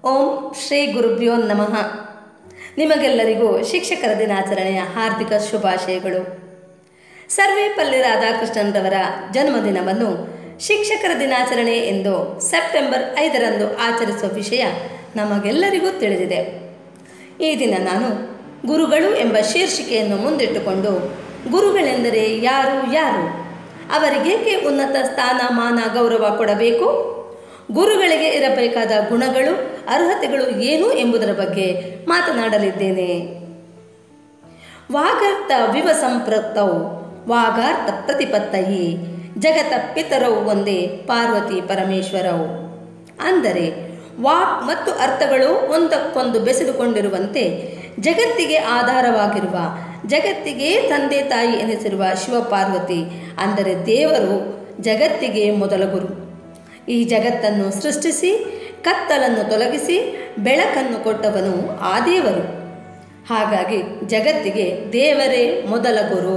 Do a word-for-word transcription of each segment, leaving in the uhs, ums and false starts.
ಓಂ ಶ್ರೀ ಗುರುಭ್ಯೋ ನಮಃ. ನಿಮಗೆಲ್ಲರಿಗೂ ಶಿಕ್ಷಕರ ದಿನಾಚರಣೆಯ ಹಾರ್ದಿಕ ಶುಭಾಶಯಗಳು. ಸರ್ವೇಪಲ್ಲಿ ರಾಧಾಕೃಷ್ಣನ್ರವರ ಜನ್ಮದಿನವನ್ನು ಶಿಕ್ಷಕರ ದಿನಾಚರಣೆ ಎಂದು ಸೆಪ್ಟೆಂಬರ್ ಐದರಂದು ಆಚರಿಸುವ ವಿಷಯ ನಮಗೆಲ್ಲರಿಗೂ ತಿಳಿದಿದೆ. ಈ ದಿನ ನಾನು ಗುರುಗಳು ಎಂಬ ಶೀರ್ಷಿಕೆಯನ್ನು ಮುಂದಿಟ್ಟುಕೊಂಡು ಗುರುಗಳೆಂದರೆ ಯಾರು ಯಾರು ಅವರಿಗೇಕೆ ಉನ್ನತ ಸ್ಥಾನ ಮಾನ ಗೌರವ ಕೊಡಬೇಕು, ಗುರುಗಳಿಗೆ ಇರಬೇಕಾದ ಗುಣಗಳು ಅರ್ಹತೆಗಳು ಏನು ಎಂಬುದರ ಬಗ್ಗೆ ಮಾತನಾಡಲಿದ್ದೇನೆ. ವಾಗರ್ಥ ವಿವ ಸಂಪೃಕ್ತೌ ವಾಗಾರ್ಥ ಪ್ರತಿಪತ್ತಯಿ ಜಗತ ಪಿತರೌ ಒಂದೇ ಪಾರ್ವತಿ ಪರಮೇಶ್ವರವು. ಅಂದರೆ ವಾಕ್ ಮತ್ತು ಅರ್ಥಗಳು ಒಂದಕ್ಕೊಂದು ಬೆಸೆದುಕೊಂಡಿರುವಂತೆ ಜಗತ್ತಿಗೆ ಆಧಾರವಾಗಿರುವ, ಜಗತ್ತಿಗೆ ತಂದೆ ತಾಯಿ ಎನಿಸಿರುವ ಶಿವಪಾರ್ವತಿ ಅಂದರೆ ದೇವರು ಜಗತ್ತಿಗೆ ಮೊದಲ ಗುರು. ಈ ಜಗತ್ತನ್ನು ಸೃಷ್ಟಿಸಿ ಕತ್ತಲನ್ನು ತೊಲಗಿಸಿ ಬೆಳಕನ್ನು ಕೊಟ್ಟವನು ಆ ದೇವರು. ಹಾಗಾಗಿ ಜಗತ್ತಿಗೆ ದೇವರೇ ಮೊದಲ ಗುರು.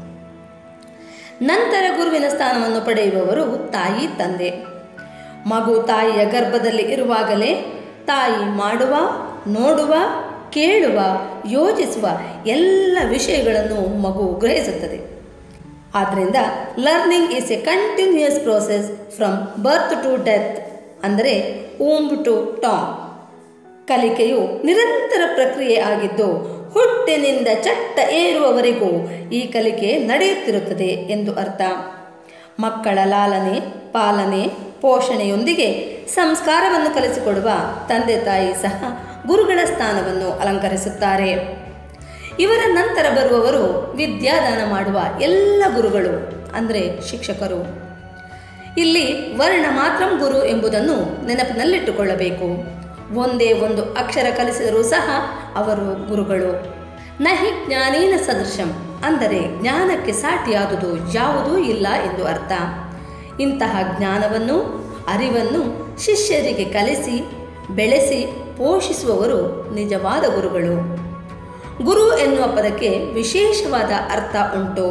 ನಂತರ ಗುರುವಿನ ಸ್ಥಾನವನ್ನು ಪಡೆಯುವವರು ತಾಯಿ ತಂದೆ. ಮಗು ತಾಯಿಯ ಗರ್ಭದಲ್ಲಿ ಇರುವಾಗಲೇ ತಾಯಿ ಮಾಡುವ, ನೋಡುವ, ಕೇಳುವ, ಯೋಚಿಸುವ ಎಲ್ಲ ವಿಷಯಗಳನ್ನು ಮಗು ಗ್ರಹಿಸುತ್ತದೆ. ಆದ್ದರಿಂದ learning is a continuous process from birth to death, ಅಂದರೆ ಊಂಬ್ ಟು ಟಾಮ್. ಕಲಿಕೆಯು ನಿರಂತರ ಪ್ರಕ್ರಿಯೆ ಆಗಿದ್ದು ಹುಟ್ಟಿನಿಂದ ಚಟ್ಟ ಏರುವವರೆಗೂ ಈ ಕಲಿಕೆ ನಡೆಯುತ್ತಿರುತ್ತದೆ ಎಂದು ಅರ್ಥ. ಮಕ್ಕಳ ಲಾಲನೆ, ಪಾಲನೆ, ಪೋಷಣೆಯೊಂದಿಗೆ ಸಂಸ್ಕಾರವನ್ನು ಕಲಿಸಿಕೊಡುವ ತಂದೆ ತಾಯಿ ಸಹ ಗುರುಗಳ ಸ್ಥಾನವನ್ನು ಅಲಂಕರಿಸುತ್ತಾರೆ. ಇವರ ನಂತರ ಬರುವವರು ವಿದ್ಯಾದಾನ ಮಾಡುವ ಎಲ್ಲ ಗುರುಗಳು, ಅಂದರೆ ಶಿಕ್ಷಕರು. ಇಲ್ಲಿ ವರ್ಣ ಮಾತ್ರ ಗುರು ಎಂಬುದನ್ನು ನೆನಪಿನಲ್ಲಿಟ್ಟುಕೊಳ್ಳಬೇಕು. ಒಂದೇ ಒಂದು ಅಕ್ಷರ ಕಲಿಸಿದರೂ ಸಹ ಅವರು ಗುರುಗಳು. ನಹಿ ಜ್ಞಾನೇನ ಸದೃಶಂ, ಅಂದರೆ ಜ್ಞಾನಕ್ಕೆ ಸಾಟಿಯಾದುದು ಯಾವುದೂ ಇಲ್ಲ ಎಂದು ಅರ್ಥ. ಇಂತಹ ಜ್ಞಾನವನ್ನು, ಅರಿವನ್ನು ಶಿಷ್ಯರಿಗೆ ಕಲಿಸಿ ಬೆಳೆಸಿ ಪೋಷಿಸುವವರು ನಿಜವಾದ ಗುರುಗಳು. ಗುರು ಎನ್ನುವ ಪದಕ್ಕೆ ವಿಶೇಷವಾದ ಅರ್ಥ ಉಂಟು.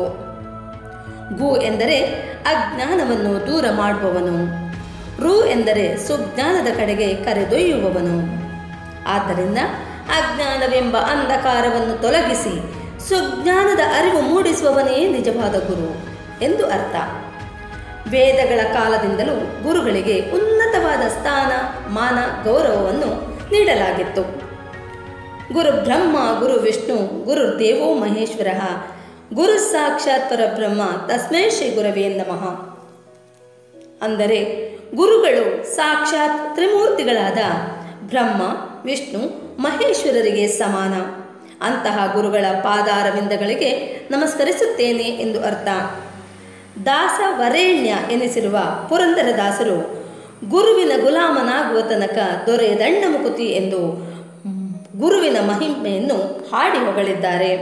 ಗು ಎಂದರೆ ಅಜ್ಞಾನವನ್ನು ದೂರ ಮಾಡುವವನು, ರು ಎಂದರೆ ಸುಜ್ಞಾನದ ಕಡೆಗೆ ಕರೆದೊಯ್ಯುವವನು. ಆದ್ದರಿಂದ ಅಜ್ಞಾನವೆಂಬ ಅಂಧಕಾರವನ್ನು ತೊಲಗಿಸಿ ಸುಜ್ಞಾನದ ಅರಿವು ಮೂಡಿಸುವವನೇ ನಿಜವಾದ ಗುರು ಎಂದು ಅರ್ಥ. ವೇದಗಳ ಕಾಲದಿಂದಲೂ ಗುರುಗಳಿಗೆ ಉನ್ನತವಾದ ಸ್ಥಾನ ಮಾನ ಗೌರವವನ್ನು ನೀಡಲಾಗಿತ್ತು. ಗುರು ಬ್ರಹ್ಮ ಗುರು ವಿಷ್ಣು ಗುರುರ್ದೇವೋ ಮಹೇಶ್ವರ ಗುರು ಸಾಕ್ಷಾತ್ ಪರಬ್ರಹ್ಮ ತಸ್ಮೈ ಶ್ರೀ ಗುರವೇ ನಮಃ. ಅಂದರೆ ಗುರುಗಳು ಸಾಕ್ಷಾತ್ ತ್ರಿಮೂರ್ತಿಗಳಾದ ಬ್ರಹ್ಮ ವಿಷ್ಣು ಮಹೇಶ್ವರರಿಗೆ ಸಮಾನ. ಅಂತಹ ಗುರುಗಳ ಪಾದಾರವಿಂದಗಳಿಗೆ ನಮಸ್ಕರಿಸುತ್ತೇನೆ ಎಂದು ಅರ್ಥ. ದಾಸ ವರೇಣ್ಯ ಎನಿಸಿರುವ ಪುರಂದರದಾಸರು ಗುರುವಿನ ಗುಲಾಮನಾಗುವ ತನಕ ದೊರೆಯದಣ್ಣ ಮುಕುತಿ ಎಂದು ಗುರುವಿನ ಮಹಿಮೆಯನ್ನು ಹಾಡಿ ಹೊಗಳಿದ್ದಾರೆ.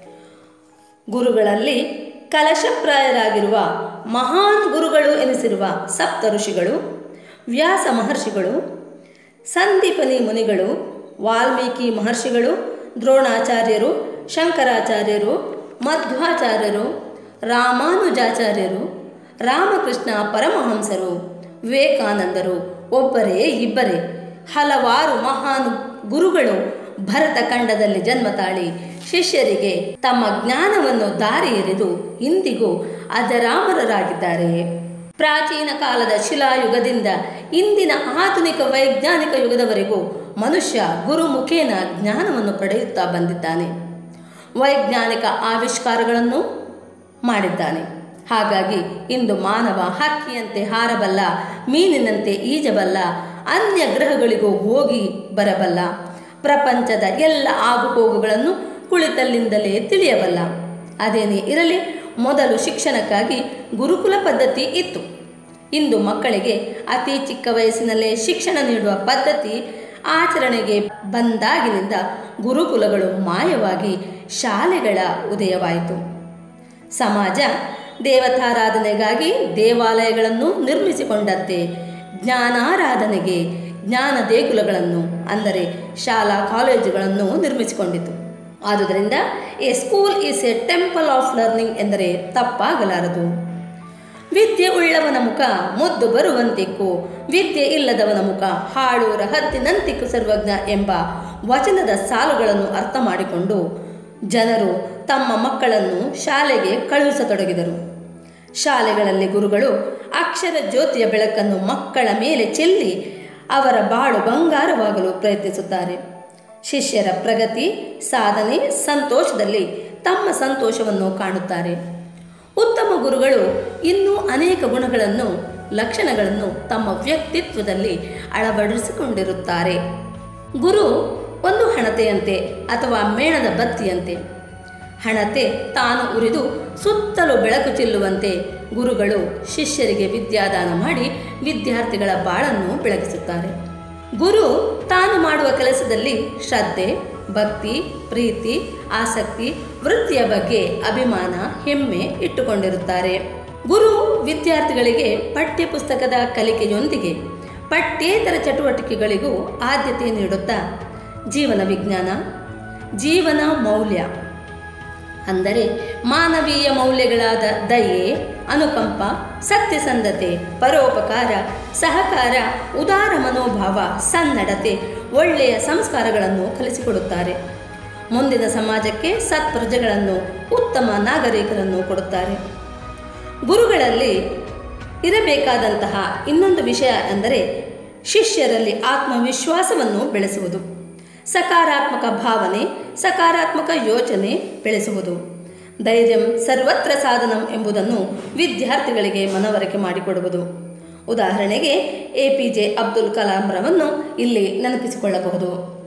ಗುರುಗಳಲ್ಲಿ ಕಲಶಪ್ರಾಯರಾಗಿರುವ ಮಹಾನ್ ಗುರುಗಳು ಎನಿಸಿರುವ ಸಪ್ತ ಋಷಿಗಳು, ವ್ಯಾಸ ಮಹರ್ಷಿಗಳು, ಸಂದೀಪನಿ ಮುನಿಗಳು, ವಾಲ್ಮೀಕಿ ಮಹರ್ಷಿಗಳು, ದ್ರೋಣಾಚಾರ್ಯರು, ಶಂಕರಾಚಾರ್ಯರು, ಮಧ್ವಾಚಾರ್ಯರು, ರಾಮಾನುಜಾಚಾರ್ಯರು, ರಾಮಕೃಷ್ಣ ಪರಮಹಂಸರು, ವಿವೇಕಾನಂದರು ಒಬ್ಬರೇ ಇಬ್ಬರೇ ಹಲವಾರು ಮಹಾನ್ ಗುರುಗಳು ಭರತ ಖಂಡದಲ್ಲಿ ಜನ್ಮ ತಾಳಿ ಶಿಷ್ಯರಿಗೆ ತಮ್ಮ ಜ್ಞಾನವನ್ನು ದಾರಿ ಎರೆದು ಇಂದಿಗೂ ಅಜರಾಮರರಾಗಿದ್ದಾರೆ. ಪ್ರಾಚೀನ ಕಾಲದ ಶಿಲಾಯುಗದಿಂದ ಇಂದಿನ ಆಧುನಿಕ ವೈಜ್ಞಾನಿಕ ಯುಗದವರೆಗೂ ಮನುಷ್ಯ ಗುರು ಮುಖೇನ ಜ್ಞಾನವನ್ನು ಪಡೆಯುತ್ತಾ ಬಂದಿದ್ದಾನೆ. ವೈಜ್ಞಾನಿಕ ಆವಿಷ್ಕಾರಗಳನ್ನು ಮಾಡಿದ್ದಾನೆ. ಹಾಗಾಗಿ ಇಂದು ಮಾನವ ಹಕ್ಕಿಯಂತೆ ಹಾರಬಲ್ಲ, ಮೀನಿನಂತೆ ಈಜಬಲ್ಲ, ಅನ್ಯ ಗ್ರಹಗಳಿಗೂ ಹೋಗಿ ಬರಬಲ್ಲ, ಪ್ರಪಂಚದ ಎಲ್ಲ ಆಗುಹೋಗುಗಳನ್ನು ಕುಳಿತಲ್ಲಿಂದಲೇ ತಿಳಿಯಬಲ್ಲ. ಅದೇನೇ ಇರಲಿ, ಮೊದಲು ಶಿಕ್ಷಣಕ್ಕಾಗಿ ಗುರುಕುಲ ಪದ್ಧತಿ ಇತ್ತು. ಇಂದು ಮಕ್ಕಳಿಗೆ ಅತಿ ಚಿಕ್ಕ ವಯಸ್ಸಿನಲ್ಲೇ ಶಿಕ್ಷಣ ನೀಡುವ ಪದ್ಧತಿ ಆಚರಣೆಗೆ ಬಂದಾಗಿನಿಂದ ಗುರುಕುಲಗಳು ಮಾಯವಾಗಿ ಶಾಲೆಗಳ ಉದಯವಾಯಿತು. ಸಮಾಜ ದೇವತಾರಾಧನೆಗಾಗಿ ದೇವಾಲಯಗಳನ್ನು ನಿರ್ಮಿಸಿಕೊಂಡಂತೆ ಜ್ಞಾನಾರಾಧನೆಗೆ ಜ್ಞಾನ ದೇಗುಲಗಳನ್ನು, ಅಂದರೆ ಶಾಲಾ ಕಾಲೇಜುಗಳನ್ನು ನಿರ್ಮಿಸಿಕೊಂಡಿತು. ಆದುದರಿಂದ a school is a temple of learning ಎಂದರೆ ತಪ್ಪಾಗಲಾರದು. ವಿದ್ಯೆ ಉಳ್ಳವನ ಮುಖ ಮುದ್ದು ಬರುವಂತಿಕ್ಕು, ವಿದ್ಯೆ ಇಲ್ಲದವನ ಮುಖ ಹಾಳೂರ ಹದ್ದಿನಂತಿಕ್ಕು ಸರ್ವಜ್ಞ ಎಂಬ ವಚನದ ಸಾಲುಗಳನ್ನು ಅರ್ಥ ಮಾಡಿಕೊಂಡು ಜನರು ತಮ್ಮ ಮಕ್ಕಳನ್ನು ಶಾಲೆಗೆ ಕಳುಹಿಸತೊಡಗಿದರು. ಶಾಲೆಗಳಲ್ಲಿ ಗುರುಗಳು ಅಕ್ಷರ ಜ್ಯೋತಿಯ ಬೆಳಕನ್ನು ಮಕ್ಕಳ ಮೇಲೆ ಚೆಲ್ಲಿ ಅವರ ಬಾಳು ಬಂಗಾರವಾಗಲು ಪ್ರಯತ್ನಿಸುತ್ತಾರೆ. ಶಿಷ್ಯರ ಪ್ರಗತಿ, ಸಾಧನೆ, ಸಂತೋಷದಲ್ಲಿ ತಮ್ಮ ಸಂತೋಷವನ್ನು ಕಾಣುತ್ತಾರೆ. ಉತ್ತಮ ಗುರುಗಳು ಇನ್ನೂ ಅನೇಕ ಗುಣಗಳನ್ನು, ಲಕ್ಷಣಗಳನ್ನು ತಮ್ಮ ವ್ಯಕ್ತಿತ್ವದಲ್ಲಿ ಅಳವಡಿಸಿಕೊಂಡಿರುತ್ತಾರೆ. ಗುರು ಒಂದು ಹಣತೆಯಂತೆ ಅಥವಾ ಮೇಣದ ಬತ್ತಿಯಂತೆ. ಹಣತೆ ತಾನು ಉರಿದು ಸುತ್ತಲೂ ಬೆಳಕು ಚೆಲ್ಲುವಂತೆ ಗುರುಗಳು ಶಿಷ್ಯರಿಗೆ ವಿದ್ಯಾದಾನ ಮಾಡಿ ವಿದ್ಯಾರ್ಥಿಗಳ ಬಾಳನ್ನು ಬೆಳಗಿಸುತ್ತಾರೆ. ಗುರು ತಾನು ಮಾಡುವ ಕೆಲಸದಲ್ಲಿ ಶ್ರದ್ಧೆ, ಭಕ್ತಿ, ಪ್ರೀತಿ, ಆಸಕ್ತಿ, ವೃತ್ತಿಯ ಬಗ್ಗೆ ಅಭಿಮಾನ, ಹೆಮ್ಮೆ ಇಟ್ಟುಕೊಂಡಿರುತ್ತಾರೆ. ಗುರು ವಿದ್ಯಾರ್ಥಿಗಳಿಗೆ ಪಠ್ಯ ಪುಸ್ತಕದ ಕಲಿಕೆಯೊಂದಿಗೆ ಪಠ್ಯೇತರ ಚಟುವಟಿಕೆಗಳಿಗೂ ಆದ್ಯತೆ ನೀಡುತ್ತಾ ಜೀವನ ವಿಜ್ಞಾನ, ಜೀವನ ಮೌಲ್ಯ ಅಂದರೆ ಮಾನವೀಯ ಮೌಲ್ಯಗಳಾದ ದಯೆ, ಅನುಕಂಪ, ಸತ್ಯಸಂಧತೆ, ಪರೋಪಕಾರ, ಸಹಕಾರ, ಉದಾರ ಮನೋಭಾವ, ಸನ್ನಡತೆ, ಒಳ್ಳೆಯ ಸಂಸ್ಕಾರಗಳನ್ನು ಕಲಿಸಿಕೊಡುತ್ತಾರೆ. ಮುಂದಿನ ಸಮಾಜಕ್ಕೆ ಸತ್ಪ್ರಜೆಗಳನ್ನು, ಉತ್ತಮ ನಾಗರಿಕರನ್ನು ಕೊಡುತ್ತಾರೆ. ಗುರುಗಳಲ್ಲಿ ಇರಬೇಕಾದಂತಹ ಇನ್ನೊಂದು ವಿಷಯ ಎಂದರೆ ಶಿಷ್ಯರಲ್ಲಿ ಆತ್ಮವಿಶ್ವಾಸವನ್ನು ಬೆಳೆಸುವುದು, ಸಕಾರಾತ್ಮಕ ಭಾವನೆ, ಸಕಾರಾತ್ಮಕ ಯೋಚನೆ ಬೆಳೆಸುವುದು. ಧೈರ್ಯಂ ಸರ್ವತ್ರ ಸಾಧನಂ ಎಂಬುದನ್ನು ವಿದ್ಯಾರ್ಥಿಗಳಿಗೆ ಮನವರಿಕೆ ಮಾಡಿಕೊಡುವುದು. ಉದಾಹರಣೆಗೆ ಎ ಪಿ ಜೆ ಅಬ್ದುಲ್ ಕಲಾಂರವನ್ನು ಇಲ್ಲಿ ನೆನಪಿಸಿಕೊಳ್ಳಬಹುದು.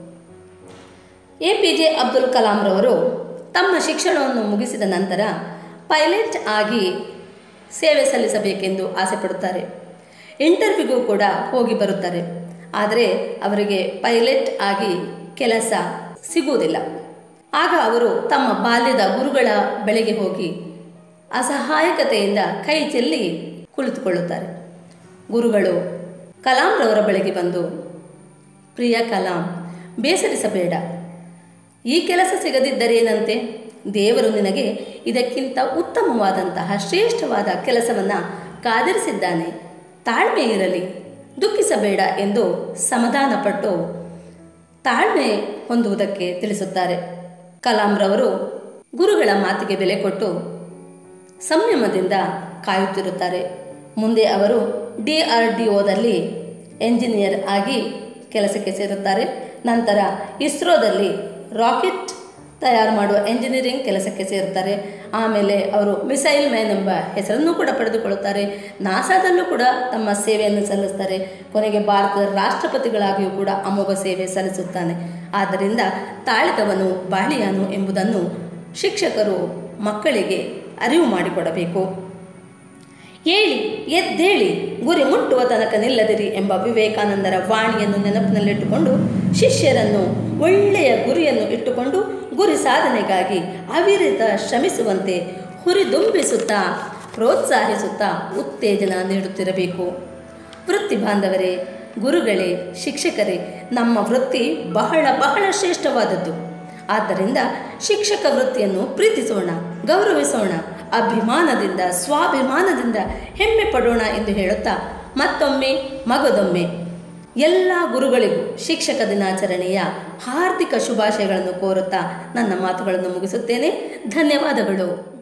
ಎ ಪಿ ಜೆ ಅಬ್ದುಲ್ ಕಲಾಂರವರು ತಮ್ಮ ಶಿಕ್ಷಣವನ್ನು ಮುಗಿಸಿದ ನಂತರ ಪೈಲಟ್ ಆಗಿ ಸೇವೆ ಸಲ್ಲಿಸಬೇಕೆಂದು ಆಸೆ ಪಡುತ್ತಾರೆ. ಇಂಟರ್ವ್ಯೂಗೂ ಕೂಡ ಹೋಗಿ ಬರುತ್ತಾರೆ. ಆದರೆ ಅವರಿಗೆ ಪೈಲಟ್ ಆಗಿ ಕೆಲಸ ಸಿಗುವುದಿಲ್ಲ. ಆಗ ಅವರು ತಮ್ಮ ಬಾಲ್ಯದ ಗುರುಗಳ ಬಳಿಗೆ ಹೋಗಿ ಅಸಹಾಯಕತೆಯಿಂದ ಕೈ ಚೆಲ್ಲಿ ಕುಳಿತುಕೊಳ್ಳುತ್ತಾರೆ. ಗುರುಗಳು ಕಲಾಂರವರ ಬಳಿಗೆ ಬಂದು, ಪ್ರಿಯ ಕಲಾಂ, ಬೇಸರಿಸಬೇಡ, ಈ ಕೆಲಸ ಸಿಗದಿದ್ದರೇನಂತೆ, ದೇವರು ನಿನಗೆ ಇದಕ್ಕಿಂತ ಉತ್ತಮವಾದಂತಹ ಶ್ರೇಷ್ಠವಾದ ಕೆಲಸವನ್ನು ಕಾದಿರಿಸಿದ್ದಾನೆ, ತಾಳ್ಮೆ ಇರಲಿ, ದುಃಖಿಸಬೇಡ ಎಂದು ಸಮಾಧಾನಪಟ್ಟು ತಾಳ್ಮೆ ಹೊಂದುವುದಕ್ಕೆ ತಿಳಿಸುತ್ತಾರೆ. ಕಲಾಂರವರು ಗುರುಗಳ ಮಾತಿಗೆ ಬೆಲೆ ಕೊಟ್ಟು ಸಂಯಮದಿಂದ ಕಾಯುತ್ತಿರುತ್ತಾರೆ. ಮುಂದೆ ಅವರು ಡಿ ಆರ್ ಡಿ ಒದಲ್ಲಿ ಎಂಜಿನಿಯರ್ ಆಗಿ ಕೆಲಸಕ್ಕೆ ಸೇರುತ್ತಾರೆ. ನಂತರ ಇಸ್ರೋದಲ್ಲಿ ರಾಕೆಟ್ ತಯಾರು ಮಾಡುವ ಎಂಜಿನಿಯರಿಂಗ್ ಕೆಲಸಕ್ಕೆ ಸೇರುತ್ತಾರೆ. ಆಮೇಲೆ ಅವರು ಮಿಸೈಲ್ ಮ್ಯಾನ್ ಎಂಬ ಹೆಸರನ್ನು ಕೂಡ ಪಡೆದುಕೊಳ್ಳುತ್ತಾರೆ. ನಾಸಾದಲ್ಲೂ ಕೂಡ ತಮ್ಮ ಸೇವೆಯನ್ನು ಸಲ್ಲಿಸ್ತಾರೆ. ಕೊನೆಗೆ ಭಾರತದ ರಾಷ್ಟ್ರಪತಿಗಳಾಗಿಯೂ ಕೂಡ ಅಮೋಘ ಸೇವೆ ಸಲ್ಲಿಸುತ್ತಾನೆ. ಆದ್ದರಿಂದ ತಾಳಿದವನು ಬಾಳಿಯಾನು ಎಂಬುದನ್ನು ಶಿಕ್ಷಕರು ಮಕ್ಕಳಿಗೆ ಅರಿವು ಮಾಡಿಕೊಡಬೇಕು. ಏಳಿ ಎದ್ದೇಳಿ, ಗುರಿ ಮುಟ್ಟುವ ತನಕ ನಿಲ್ಲದಿರಿ ಎಂಬ ವಿವೇಕಾನಂದರ ವಾಣಿಯನ್ನು ನೆನಪಿನಲ್ಲಿಟ್ಟುಕೊಂಡು ಶಿಷ್ಯರನ್ನು ಒಳ್ಳೆಯ ಗುರಿಯನ್ನು ಇಟ್ಟುಕೊಂಡು ಗುರಿ ಸಾಧನೆಗಾಗಿ ಅವಿರತ ಶ್ರಮಿಸುವಂತೆ ಹುರಿದುಂಬಿಸುತ್ತಾ ಪ್ರೋತ್ಸಾಹಿಸುತ್ತಾ ಉತ್ತೇಜನ ನೀಡುತ್ತಿರಬೇಕು. ವೃತ್ತಿ ಬಾಂಧವರೇ, ಗುರುಗಳೇ, ಶಿಕ್ಷಕರೇ, ನಮ್ಮ ವೃತ್ತಿ ಬಹಳ ಬಹಳ ಶ್ರೇಷ್ಠವಾದದ್ದು. ಆದ್ದರಿಂದ ಶಿಕ್ಷಕ ವೃತ್ತಿಯನ್ನು ಪ್ರೀತಿಸೋಣ, ಗೌರವಿಸೋಣ, ಅಭಿಮಾನದಿಂದ ಸ್ವಾಭಿಮಾನದಿಂದ ಹೆಮ್ಮೆ ಪಡೋಣ ಎಂದು ಹೇಳುತ್ತಾ ಮತ್ತೊಮ್ಮೆ ಮಗದೊಮ್ಮೆ ಎಲ್ಲ ಗುರುಗಳಿಗೂ ಶಿಕ್ಷಕ ದಿನಾಚರಣೆಯ ಹಾರ್ದಿಕ ಶುಭಾಶಯಗಳನ್ನು ಕೋರುತ್ತಾ ನನ್ನ ಮಾತುಗಳನ್ನು ಮುಗಿಸುತ್ತೇನೆ. ಧನ್ಯವಾದಗಳು.